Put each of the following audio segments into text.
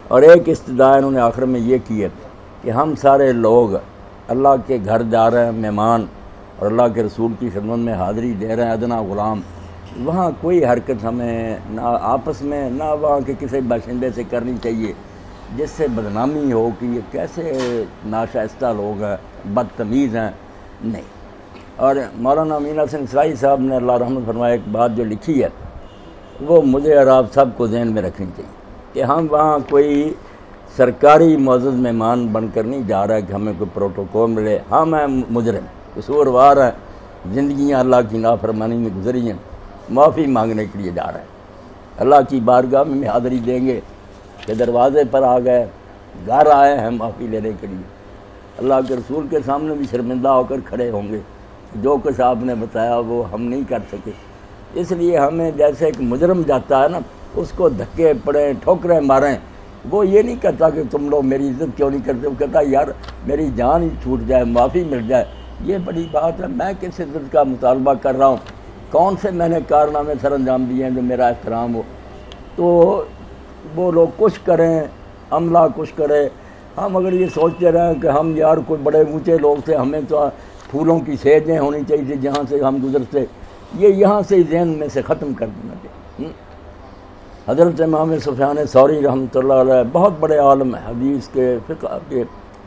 اور ایک استدعا انہوں نے آخر میں یہ کی ہے کہ ہم سارے لوگ اللہ کے گھر جا رہے ہیں مہمان، اور اللہ کے رسول کی خدمت میں حاضری دے رہے ہیں ادنا غلام، وہاں کوئی حرکت ہمیں نہ آپس میں نہ وہاں کے کسی باشندے سے کرنی چاہیے جس سے بدنامی ہو کہ یہ کیسے ناشائستہ لوگ ہیں، بدتمیز ہیں، نہیں۔ اور مولانا امین حسن اسرائی صاحب نے اللہ رحمت فرمائے ایک بات جو لکھی ہے وہ مجھے اور آپ سب کو ذہن میں رکھنی چاہیے کہ ہم وہاں کوئی سرکاری معزز مہمان بن کر نہیں جا رہا ہے کہ ہمیں کوئی پروٹوکول ملے، ہم ہیں مجرم، قصوروار ہیں، زندگیاں اللہ کی نافرمانی میں گزری ہیں، معافی مانگنے کے لیے جا رہے ہیں، اللہ کی بارگاہ میں حاضری دیں گے کہ دروازے پر آ گئے، گھر آئے ہیں معافی لینے کے لیے، اللہ کے رسول کے سامنے بھی شرمندہ ہو کر کھڑے ہوں گے، جو کچھ آپ نے بتایا وہ ہم نہیں کر سکے۔ اس لیے ہمیں جیسے ایک مجرم جاتا ہے نا، اس کو دھکے پڑیں، ٹھوکریں ماریں، وہ یہ نہیں کہتا کہ تم لوگ میری عزت کیوں نہیں کرتے، وہ کہتا یار میری جان ہی چھوٹ جائے، معافی مل جائے، یہ بڑی بات ہے، میں کس عزت کا مطالبہ کر رہا ہوں، کون سے میں نے کارنامے سر انجام دیے ہیں جو میرا احترام ہو۔ تو وہ لوگ کچھ کریں، عملہ کچھ کرے، ہم اگر یہ سوچتے رہیں کہ ہم یار کوئی بڑے اونچے لوگ تھے، ہمیں تو پھولوں کی سیجیں ہونی چاہیے تھی جہاں سے ہم گزرتے، یہ یہاں سے ذہن میں سے ختم کر دینا چاہیے۔ حضرت امام سفیان ثوری رحمۃ اللہ علیہ بہت بڑے عالم ہیں حدیث کے، فقہ کے،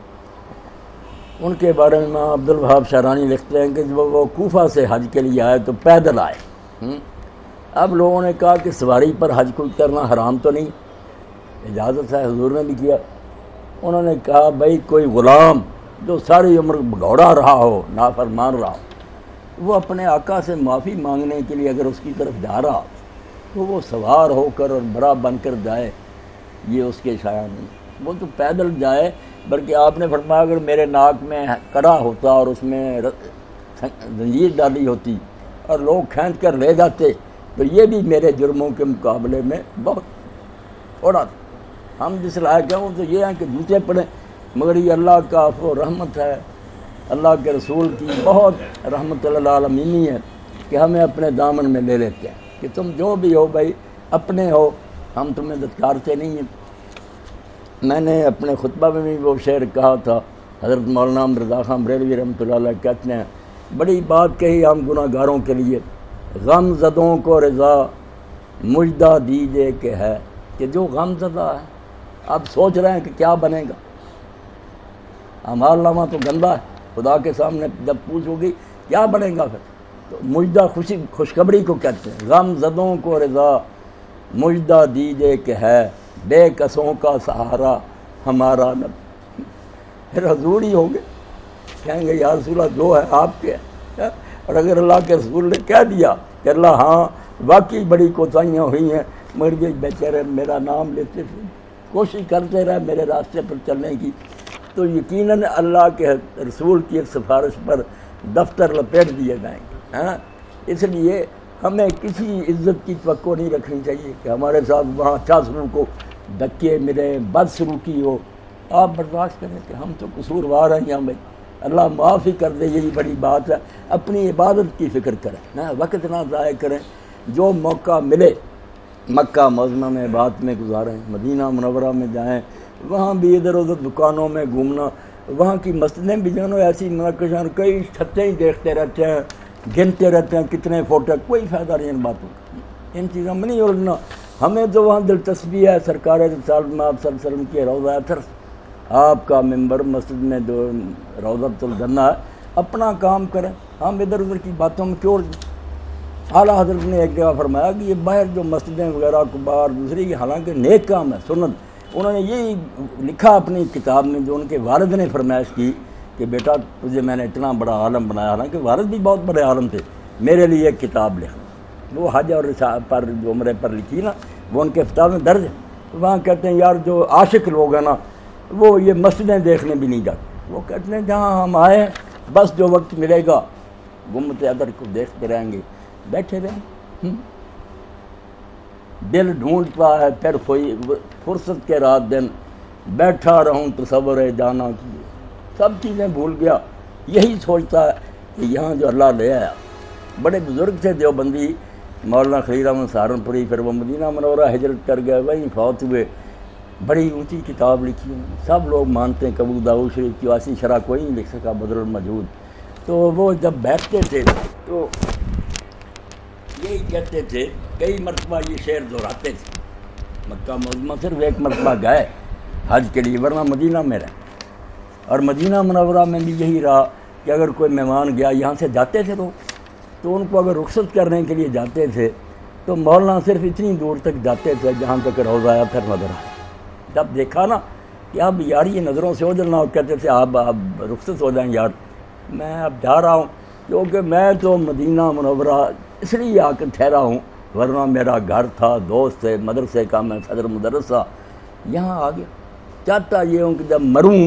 ان کے بارے میں امام عبدالوہاب شعرانی لکھتے ہیں کہ جب وہ کوفہ سے حج کے لیے آئے تو پیدل آئے۔ اب لوگوں نے کہا کہ سواری پر حج کوئی کرنا حرام تو نہیں، اجازت ہے، حضور نے بھی کیا۔ انہوں نے کہا بھائی کوئی غلام جو ساری عمر بگوڑا رہا ہو، نافرمان رہا ہو، وہ اپنے آقا سے معافی مانگنے کے لیے اگر اس کی طرف جا رہا تو وہ سوار ہو کر اور بڑا بن کر جائے، یہ اس کے شایع نہیں، وہ تو پیدل جائے۔ بلکہ آپ نے فرمایا اگر میرے ناک میں کڑا ہوتا اور اس میں زنجیر ڈالی ہوتی اور لوگ کھینچ کر لے جاتے تو یہ بھی میرے جرموں کے مقابلے میں بہت تھوڑا تھا۔ ہم جس لائق ہیں وہ تو یہ ہیں کہ جوتے پڑیں، مگر یہ اللہ کا عفو و رحمت ہے، اللہ کے رسول کی بہت رحمت اللہ عالمینی ہے کہ ہمیں اپنے دامن میں لے لیتے ہیں کہ تم جو بھی ہو بھائی اپنے ہو، ہم تمہیں دھتکارتے نہیں ہیں۔ میں نے اپنے خطبہ میں بھی وہ شعر کہا تھا، حضرت مولانا رضا خان بریلوی رحمۃ اللہ علیہ کہتے ہیں بڑی بات کہی ہم گناہ گاروں کے لیے، غم زدوں کو رضا مجدہ دیجئے کہ ہے، کہ جو غم زدہ ہے اب سوچ رہے ہیں کہ کیا بنے گا، اعمال نامہ تو گندا ہے، خدا کے سامنے جب پوچھو گی کیا بنے گا پھر، تو مجدہ خوشخبری کو کہتے ہیں، غم زدوں کو رضا مجدہ دیجئے کہ ہے، بے کسوں کا سہارا ہمارا نبی۔ پھر حضور ہی ہوں گے، کہیں گے یا رسول اللہ جو ہے آپ کے ہے، اور اگر اللہ کے رسول نے کہہ دیا کہ اللہ ہاں واقعی بڑی کوتاہیاں ہوئی ہیں، مگر یہ بیچارے میرا نام لیتے تھے، کوشش کرتے رہے میرے راستے پر چلنے کی، تو یقیناً اللہ کے رسول کی ایک سفارش پر دفتر لپیٹ دیے جائیں گے۔ اس لیے ہمیں کسی عزت کی توقع نہیں رکھنی چاہیے کہ ہمارے ساتھ وہاں اچھا سلوک ہو، دھکے ملے، بد سلوکی ہو، آپ برداشت کریں کہ ہم تو قصوروار ہیں یہاں، بھائی اللہ معاف ہی کر دے، یہی بڑی بات ہے۔ اپنی عبادت کی فکر کریں، وقت نہ ضائع کریں، جو موقع ملے مکہ معظمہ میں عبادت میں گزاریں، مدینہ منورہ میں جائیں، وہاں بھی ادھر ادھر دکانوں میں گھومنا، وہاں کی مسجدیں بھی جانو ایسی منقشہ، کئی چھتیں ہی دیکھتے رہتے ہیں، گنتے رہتے ہیں کتنے فوٹو، کوئی فائدہ نہیں ان باتوں کا، ان چیزوں میں نہیں اڑنا۔ ہمیں تو وہاں دلچسپی ہے سرکار رسالت میں آپ صلی اللہ علیہ وسلم کے روضہ اطہر، آپ کا ممبر مسجد میں جو روضۃ الجنہ ہے، اپنا کام کریں، ہم ادھر ادھر کی باتوں میں کیوں۔ اعلیٰ حضرت نے ایک جگہ فرمایا کہ یہ باہر جو مسجدیں وغیرہ کبار دوسری، حالانکہ نیک کام ہے، سنت، انہوں نے یہی لکھا اپنی کتاب میں جو ان کے والد نے فرمائش کی کہ بیٹا تجھے میں نے اتنا بڑا عالم بنایا، حالانکہ والد بھی بہت بڑے عالم تھے، میرے لیے ایک کتاب لکھنا۔ وہ حج اور پر جو عمرے پر لکھی نا، وہ ان کے کتاب میں درج ہے۔ وہاں کہتے ہیں یار جو عاشق لوگ ہیں نا، وہ یہ مسجدیں دیکھنے بھی نہیں جاتے، وہ کہتے ہیں جہاں ہم آئے بس جو وقت ملے گا گنبد عطر کو دیکھتے رہیں گے، بیٹھے رہیں، دل ڈھونڈتا ہے پھر کوئی فرصت کے رات دن، بیٹھا رہوں تصور جانا کی، سب چیزیں بھول گیا، یہی سوچتا ہے کہ یہاں جو اللہ لے آیا۔ بڑے بزرگ تھے دیوبندی، مولانا خلیل احمد سہارنپوری، پھر وہ مدینہ منورہ ہجرت کر گئے، وہیں فوت ہوئے۔ بڑی اونچی کتاب لکھی ہے، سب لوگ مانتے ہیں کہ ابو داؤد شریف کی واسطی شرح کوئی نہیں لکھ سکا بدر الموجود۔ تو وہ جب بیٹھتے تھے تو یہی کہتے تھے، کئی مرتبہ یہ شعر دہراتے تھے۔ مکہ معظمہ صرف ایک مرتبہ گئے حج کے لیے، ورنہ مدینہ میں رہے، اور مدینہ منورہ میں بھی یہی رہا کہ اگر کوئی مہمان گیا، یہاں سے جاتے تھے لوگ، تو ان کو اگر رخصت کرنے کے لیے جاتے تھے تو مولانا صرف اتنی دور تک جاتے تھے جہاں تک روضہ آیا، پھر نظر آیا۔ جب دیکھا نا کہ اب یار یہ نظروں سے اوجھل نہ ہو، کہتے تھے آپ رخصت ہو جائیں یار، میں اب جا رہا ہوں، کیونکہ میں تو مدینہ منورہ اس لیے آ کر ٹھہرا ہوں، ورنہ میرا گھر تھا، دوست تھے، مدرسے کا میں صدر مدرسہ، یہاں آ گیا۔ چاہتا یہ ہوں کہ جب مروں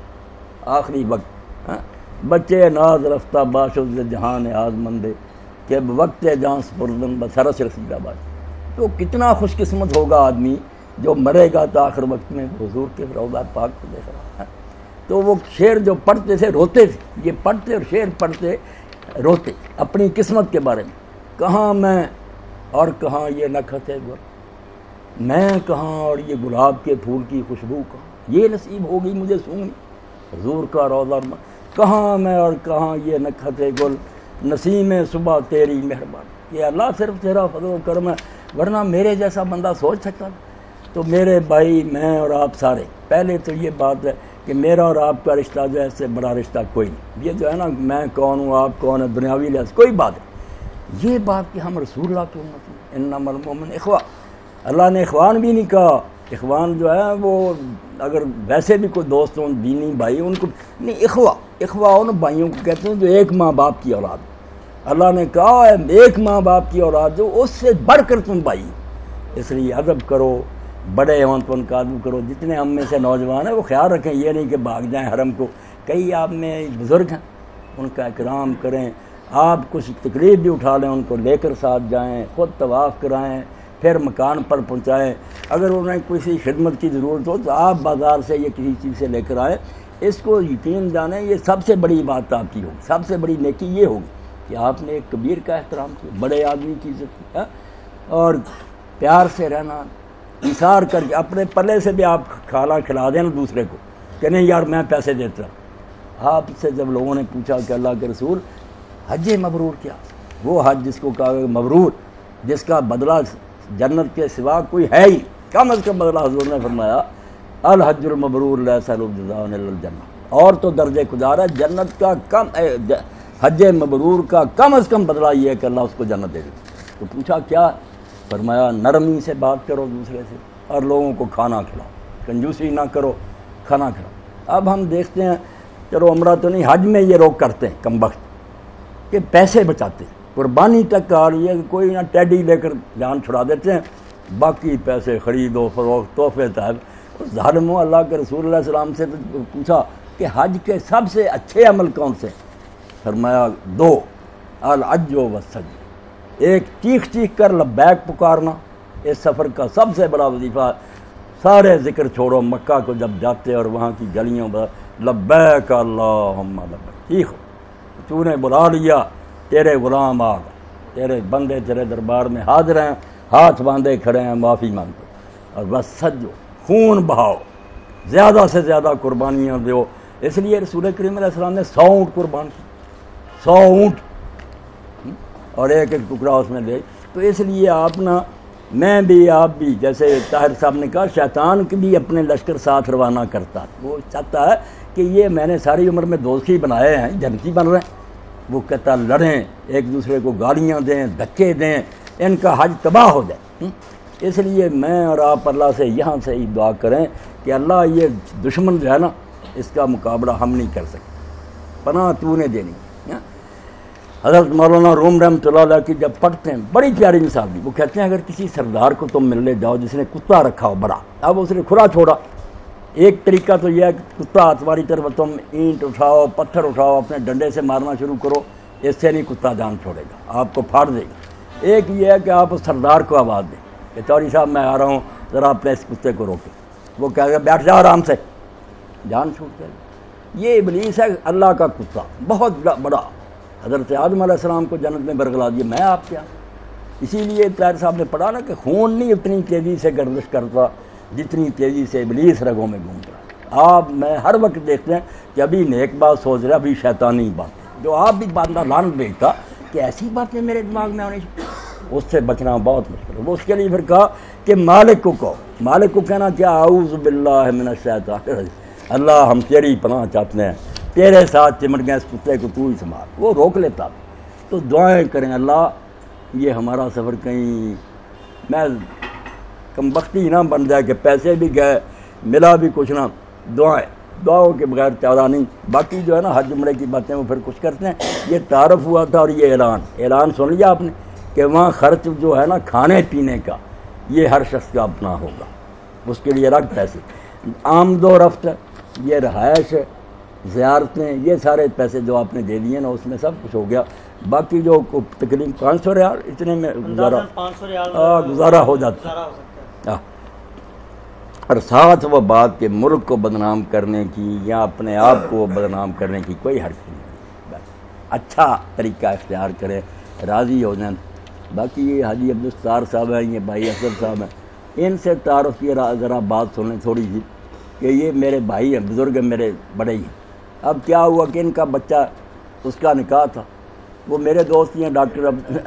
آخری وقت، بچے ناز رفتہ باشد جہان آزمندے کہ وقت جان سپردن بسرس رسید آباد۔ تو کتنا خوش قسمت ہوگا آدمی جو مرے گا تو آخر وقت میں حضور کے روضہ پاک کو دیکھ رہا ہے۔ تو وہ شعر جو پڑھتے تھے روتے تھے، یہ پڑھتے اور شعر پڑھتے روتے اپنی قسمت کے بارے میں، کہاں میں اور کہاں یہ نکھت گل، میں کہاں اور یہ گلاب کے پھول کی خوشبو کہاں، یہ نصیب ہوگی مجھے سونی حضور کا روضہ، کہاں میں اور کہاں یہ نکھت گل، نسیم صبح تیری مہربانی۔ یہ اللہ صرف تیرا فضل و کرم ہے، ورنہ میرے جیسا بندہ سوچ سکتا ہے؟ تو میرے بھائی، میں اور آپ سارے، پہلے تو یہ بات ہے کہ میرا اور آپ کا رشتہ جو ہے اس سے بڑا رشتہ کوئی نہیں۔ یہ جو ہے نا میں کون ہوں آپ کون ہے دنیاوی لحاظ کوئی بات نہیں، یہ بات کہ ہم رسول اللہ کی امت ہیں، انما المؤمنون اخوہ۔ اللہ نے اخوان بھی نہیں کہا، اخوان جو ہے وہ اگر ویسے بھی کوئی دوست ہوں دینی بھائی ان کو نہیں، اخوہ ان بھائیوں کو کہتے ہیں جو ایک ماں باپ کی اولاد۔ اللہ نے کہا ایک ماں باپ کی اولاد جو اس سے بڑھ کر تم بھائی، اس لیے ادب کرو، بڑے ہوں تو ان کا ادب کرو۔ جتنے ہم میں سے نوجوان ہیں وہ خیال رکھیں، یہ نہیں کہ بھاگ جائیں حرم کو، کئی آپ میں بزرگ ہیں ان کا اکرام کریں، آپ کچھ تکلیف بھی اٹھا لیں ان کو لے کر ساتھ جائیں، خود طواف کرائیں، پھر مکان پر پہنچائیں۔ اگر انہیں کسی خدمت کی ضرورت ہو تو آپ بازار سے یا کسی چیز سے لے کر آئیں۔ اس کو یقین جانیں یہ سب سے بڑی بات آپ کی ہوگی، سب سے بڑی نیکی یہ ہوگی کہ آپ نے ایک کبیر کا احترام کیا، بڑے آدمی کی عزت کی، اور پیار سے رہنا، ایثار کر کے اپنے پلے سے بھی آپ کھانا کھلا دیں نا دوسرے کو کہ نہیں یار میں پیسے دیتا ہوں۔ آپ سے جب لوگوں نے پوچھا کہ اللہ کے رسول حج مبرور کیا، وہ حج جس کو کہا مبرور، جس کا بدلہ جنت کے سوا کوئی ہے ہی، کم از کم بدلہ حضور نے فرمایا الحج المبرور لیس له جزاء الا الجنہ، اور تو درجے گزار ہے جنت کا کم، حج مبرور کا کم از کم بدلہ یہ ہے کہ اللہ اس کو جنت دے گا۔ تو پوچھا کیا، فرمایا نرمی سے بات کرو دوسرے سے اور لوگوں کو کھانا کھلاؤ، کنجوسی نہ کرو، کھانا کھلاؤ۔ اب ہم دیکھتے ہیں، چلو عمرہ تو نہیں، حج میں یہ لوگ کرتے ہیں کم وقت کہ پیسے بچاتے ہیں، قربانی تک آ رہی ہے کہ کوئی نہ ٹیڈی لے کر جان چھڑا دیتے ہیں، باقی پیسے خرید و فروخت تحفے طائب۔ ظالموں، اللہ کے رسول اللہ علیہ وسلم سے پوچھا کہ حج کے سب سے اچھے عمل کون سے؟ فرمایا دو، الحج والسعی، ایک چیخ چیخ کر لبیک پکارنا، اس سفر کا سب سے بڑا وظیفہ، سارے ذکر چھوڑو، مکہ کو جب جاتے اور وہاں کی گلیوں پر لبیک اللہم لبیک، ٹھیک ہو تو نے بلا لیا، تیرے غلام آ گئے، تیرے بندے تیرے دربار میں حاضر ہیں، ہاتھ باندھے کھڑے ہیں، معافی مانگو، اور بس سجو، خون بہاؤ، زیادہ سے زیادہ قربانیاں دو۔ اس لیے رسول کریم علیہ السلام نے 100 اونٹ قربان کی، 100 اونٹ، اور ایک ایک ٹکڑا اس میں دے۔ تو اس لیے آپ نا، میں بھی آپ بھی، جیسے طاہر صاحب نے کہا شیطان کی بھی اپنے لشکر ساتھ روانہ کرتا، وہ چاہتا ہے کہ یہ میں نے ساری عمر میں دوست ہی بنائے ہیں، جنتی بن رہے ہیں، وہ کہتا لڑیں، ایک دوسرے کو گالیاں دیں، دھکے دیں، ان کا حج تباہ ہو جائے۔ اس لیے میں اور آپ اللہ سے یہاں سے ہی دعا کریں کہ اللہ یہ دشمن جو ہے نا اس کا مقابلہ ہم نہیں کر سکتے، پناہ تو نے دینی۔ حضرت مولانا روم رحمۃ اللہ علیہ کی جب پڑھتے ہیں بڑی پیاری مثال دی، وہ کہتے ہیں اگر کسی سردار کو تم ملنے جاؤ جس نے کتا رکھا ہو بڑا، اب اس نے کھلا چھوڑا، ایک طریقہ تو یہ ہے کہ کتا تمہاری طرف تم اینٹ اٹھاؤ، پتھر اٹھاؤ، اپنے ڈنڈے سے مارنا شروع کرو، اس سے نہیں کتا جان چھوڑے گا، آپ کو پھاڑ دے گا۔ ایک یہ ہے کہ آپ اس سردار کو آواز دیں کہ چوری صاحب میں آ رہا ہوں، ذرا اپنے اس کتے کو روکیں، وہ کہے گا بیٹھ جاؤ آرام سے، جان چھوٹ جائے گی۔ یہ ابلیس ہے اللہ کا کتا، بہت بڑا، حضرت آدم علیہ السلام کو جنت میں برگلا دیا، میں آپ کیا؟ اسی لیے طاہر صاحب نے پڑھا نا کہ خون نہیں اتنی تیزی سے گردش کرتا جتنی تیزی سے ابلیس رگوں میں گھوم رہا ہے۔ آپ میں ہر وقت دیکھتے ہیں کہ ابھی نیک بات سوچ رہا، ابھی شیطانی بات، جو آپ بھی بندہ لان بھیجتا کہ ایسی باتیں میرے دماغ میں آنی چاہیے، اس سے بچنا بہت مشکل ہے۔ وہ اس کے لیے پھر کہا کہ مالک کو کہو، مالک کو کہنا کیا، اعوذ باللہ من الشیطان الرجیم، اللہ ہم تیری پناہ چاہتے ہیں، تیرے ساتھ چمٹ گئے، اس کتے کو تو ہی سنبھال۔ وہ روک لیتا، تو دعائیں کریں اللہ یہ ہمارا سفر کہیں میں کم بختی نہ بن جائے کہ پیسے بھی گئے ملا بھی کچھ نہ، دعاؤں کے بغیر چارہ نہیں۔ باقی جو ہے نا حج عمرے کی باتیں وہ پھر کچھ کرتے ہیں۔ یہ تعارف ہوا تھا اور یہ اعلان سن لیا آپ نے کہ وہاں خرچ جو ہے نا کھانے پینے کا یہ ہر شخص کا اپنا ہوگا، اس کے لیے الگ پیسے، آمد و رفت، یہ رہائش، زیارتیں، یہ سارے پیسے جو آپ نے دے دیے نا اس میں سب کچھ ہو گیا۔ باقی جو تقریباً 500 ریال اتنے میں گزارا ہو جاتا ہے۔ اور ساتھ وہ بات کہ ملک کو بدنام کرنے کی یا اپنے آپ کو بدنام کرنے کی کوئی حرکت نہیں، بس اچھا طریقہ اختیار کریں، راضی ہو جائیں۔ باقی یہ حاجی عبدالستار صاحب ہیں، یہ بھائی اسد صاحب ہیں، ان سے تعارف کی ذرا بات سنیں تھوڑی سی کہ یہ میرے بھائی ہیں، بزرگ ہیں، میرے بڑے ہی ہیں۔ اب کیا ہوا کہ ان کا بچہ، اس کا نکاح تھا، وہ میرے دوست ہیں ڈاکٹر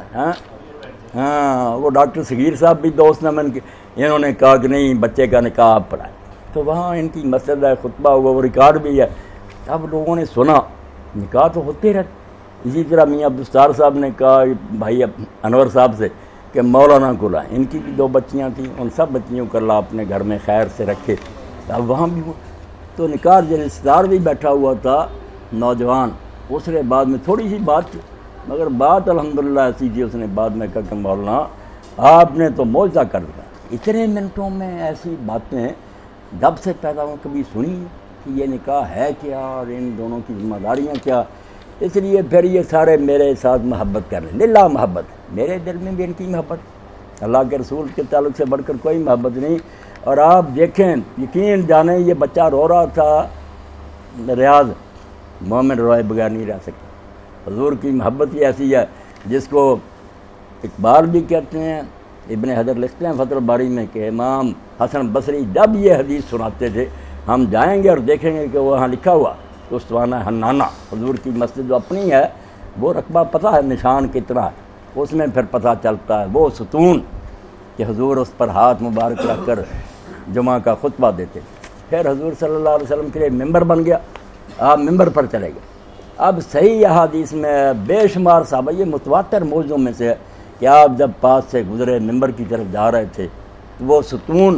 ہاں وہ ڈاکٹر صغیر صاحب بھی دوست ہیں، انہوں نے کہا کہ نہیں بچے کا نکاح آپ پڑھائیں، تو وہاں ان کی مسجد ہے، خطبہ ہوا، وہ ریکارڈ بھی ہے۔ اب لوگوں نے سنا، نکاح تو ہوتے رہتے۔ اسی طرح میاں عبدالستار صاحب نے کہا بھائی انور صاحب سے کہ مولانا کو لائیں، ان کی بھی 2 بچیاں تھیں، ان سب بچیوں کو اللہ اپنے گھر میں خیر سے رکھے۔ اب وہاں بھی ہوا تو نکاح، رشتہ دار بھی بیٹھا ہوا تھا نوجوان، اس نے بعد میں تھوڑی سی بات کی، مگر بات الحمدللہ ایسی تھی، اس نے بعد میں کہا کہ مولانا آپ نے تو معجزہ کر دیا، اتنے منٹوں میں ایسی باتیں جب سے پیدا ہوں کبھی سنی کہ یہ نکاح ہے کیا اور ان دونوں کی ذمہ داریاں کیا۔ اس لیے پھر یہ سارے میرے ساتھ محبت کر رہے ہیں، للہ محبت، میرے دل میں بھی ان کی محبت، اللہ کے رسول کے تعلق سے بڑھ کر کوئی محبت نہیں۔ اور آپ دیکھیں، یقین جانیں، یہ بچہ رو رہا تھا، ریاض مومن روئے بغیر نہیں رہ سکتا۔ حضور کی محبت ہی ایسی ہے جس کو اقبال بھی کہتے ہیں، ابن حجر لکھتے ہیں فتح الباری میں کہ امام حسن بصری جب یہ حدیث سناتے تھے، ہم جائیں گے اور دیکھیں گے کہ وہاں لکھا ہوا اسوانہ حنانہ، حضور کی مسجد جو اپنی ہے، وہ رقبہ پتہ ہے نشان کتنا ہے، اس میں پھر پتہ چلتا ہے وہ ستون کہ حضور اس پر ہاتھ مبارک رکھ کر جمعہ کا خطبہ دیتے تھے۔ پھر حضور صلی اللہ علیہ وسلم کے لیے ممبر بن گیا، آپ ممبر پر چلے گئے۔ اب صحیح احادیث میں بے شمار صحابہ، یہ متواتر موضوع میں سے ہے کہ آپ جب پاس سے گزرے ممبر کی طرف جا رہے تھے تو وہ ستون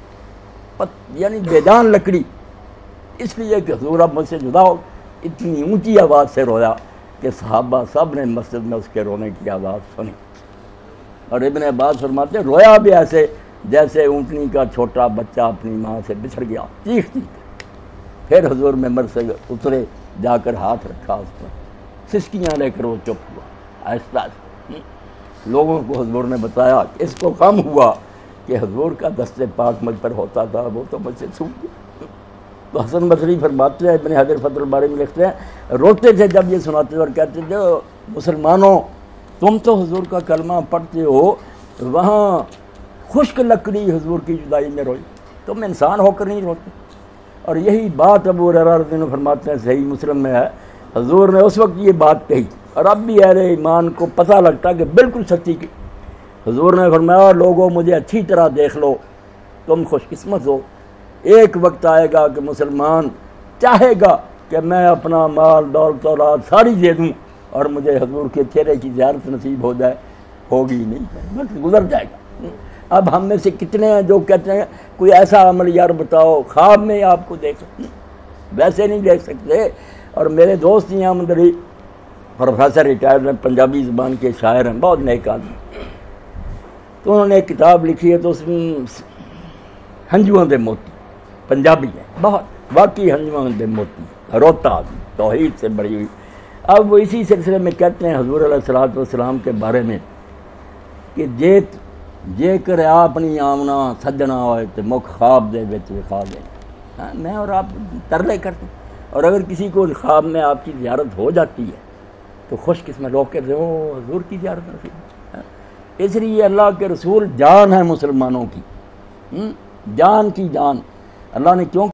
یعنی بیدان لکڑی، اس لیے کہ حضور اب مجھ سے جدا ہو، اتنی اونچی آواز سے رویا کہ صحابہ سب نے مسجد میں اس کے رونے کی آواز سنی۔ اور ابن عباس فرماتے رویا بھی ایسے جیسے اونٹنی کا چھوٹا بچہ اپنی ماں سے بچھڑ گیا، چیخ چیخ۔ پھر حضور ممبر سے اترے، جا کر ہاتھ رکھا اس پر، سسکیاں لے کر وہ چپ ہوا آہستہ آہستہ۔ لوگوں کو حضور نے بتایا کہ اس کو غم ہوا کہ حضور کا دست پاک مجھ پر ہوتا تھا، وہ تو مجھ سے چھوٹ گیا۔ تو حسن بصری فرماتے ہیں، ابن حجر فتح الباری میں لکھتے ہیں، روتے تھے جب یہ سناتے تھے اور کہتے تھے مسلمانوں تم تو حضور کا کلمہ پڑھتے ہو، وہاں خشک لکڑی حضور کی جدائی میں روئی، تم انسان ہو کر نہیں روتے۔ اور یہی بات ابو ہریرہ رضی اللہ عنہ فرماتے ہیں، صحیح مسلم میں ہے، حضور نے اس وقت یہ بات کہی اور اب بھی اہل ایمان کو پتہ لگتا کہ بالکل سچی کی۔ حضور نے فرمایا لوگوں مجھے اچھی طرح دیکھ لو، تم خوش قسمت ہو، ایک وقت آئے گا کہ مسلمان چاہے گا کہ میں اپنا مال دولت اولاد ساری دے دوں اور مجھے حضور کے چہرے کی زیارت نصیب ہو جائے، ہوگی نہیں، گزر جائے گا۔ اب ہم میں سے کتنے ہیں جو کہتے ہیں کوئی ایسا عمل یار بتاؤ خواب میں آپ کو دیکھ سکتے، ویسے نہیں دیکھ سکتے۔ اور میرے دوست یہاں مدری پروفیسر ریٹائرڈ ہیں، پنجابی زبان کے شاعر ہیں، بہت نیک آدمی، تو انہوں نے ایک کتاب لکھی ہے، تو اس میں ہنجواں دے موتی، پنجابی ہے، بہت واقعی ہنجواں دے موتی، روتا آدمی، توحید سے بڑی ہوئی۔ اب وہ اسی سلسلے میں کہتے ہیں حضور علیہ الصلوۃ والسلام کے بارے میں کہ جے کر اپنی آمنا سجنا ہوئے تو مکھ خواب دے وچ وکھا دے۔ میں اور آپ ترلے کرتے ہیں، اور اگر کسی کو خواب میں آپ کی زیارت ہو جاتی ہے تو خوش قسمت لوگ کہتے ہیں وہ حضور کی زیارت نصیب ہے۔ اس لیے اللہ کے رسول جان ہے مسلمانوں کی، جان کی جان. اللہ نے کیوں